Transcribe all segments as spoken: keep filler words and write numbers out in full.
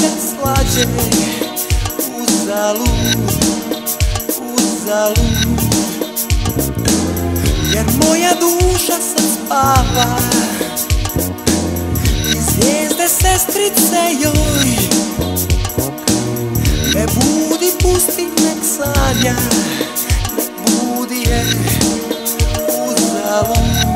meda slađe. Uzalud, uzalud, jer moja duša sad spava. I zvijezde sestrice joj ne budi, pusti, nek sanja. Ne budi je, uzalud.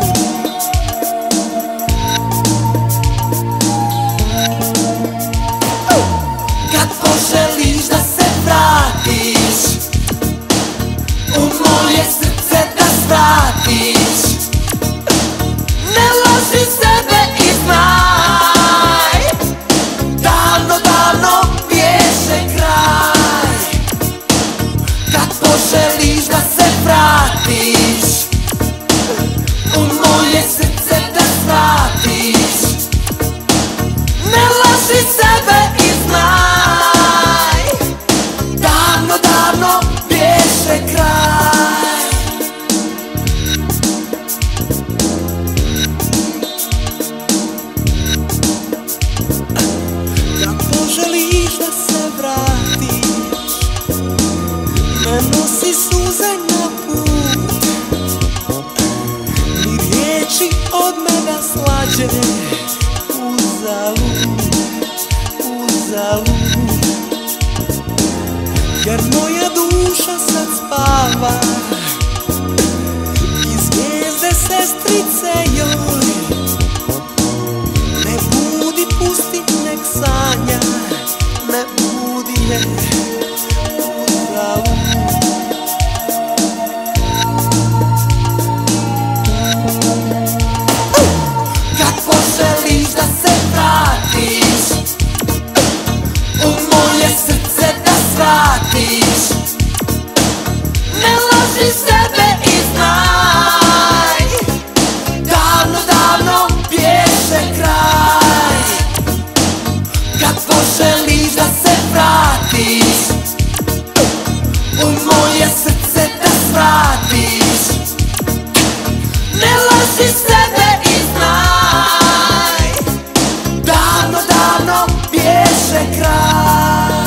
Kad poželiš da se vratiš u moje srce, da svratiš, ne laži sebe i znaj, davno, davno bježe kraj. Kad poželiš da se vratiš u moje srce, da svratiš, ne laži sebe i znaj, davno, davno bježe kraj. Kad poželiš da se vratiš, ne nosi suze na put, ni riječi od meda slađe. Uzalud, uzalud, jer moja duša sad spava. I zvijezde sestrice joj ne budi, pusti, nek sanja. Ne budi je, uzalud. Kad poželiš da se vratiš u moje srce, da svratiš, ne laži sebe i znaj, davno, davno bježe kraj. Kad poželiš da se vratiš u moje srce, da svratiš, ne laži sebe i znaj, davno, davno bježe kraj.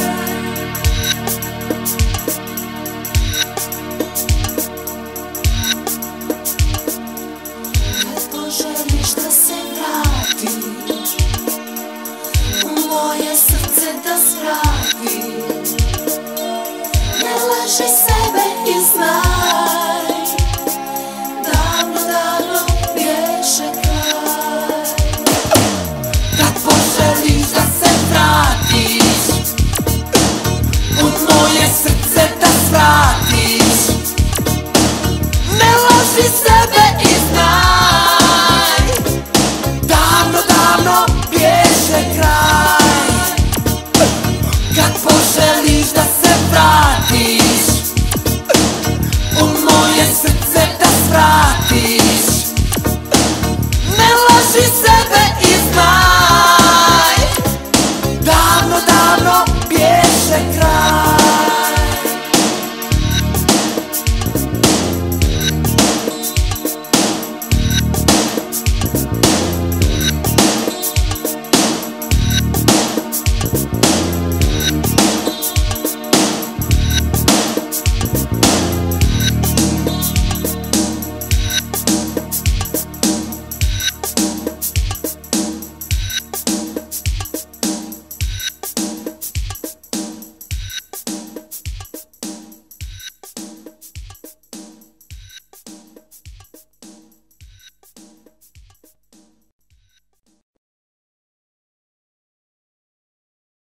Kad poželiš da se vratiš u moje srce, da svratiš, ne laži sebe i znaj, davno, davno bježe kraj. Kad poželiš da se vratiš u moje srce, da svratiš, ne laži sebe i znaj, davno, davno bježe kraj. Kad poželiš da se vratiš u moje srce, da svratiš, ne laži sebe i znaj, davno, davno